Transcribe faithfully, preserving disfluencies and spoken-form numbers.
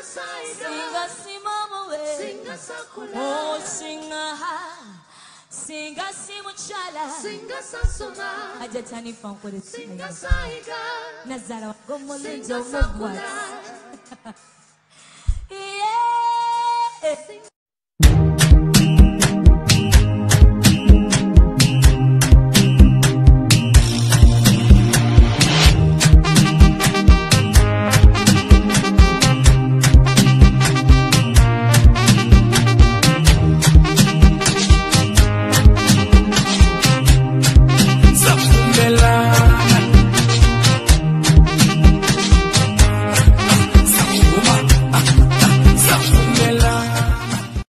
Singa simama we. Singa sakula. Oh, singa ha. Singa simuchala. Singa sasoma. Ajatani fankore. Singa saiga. Nazara gomole jomo. Yeah.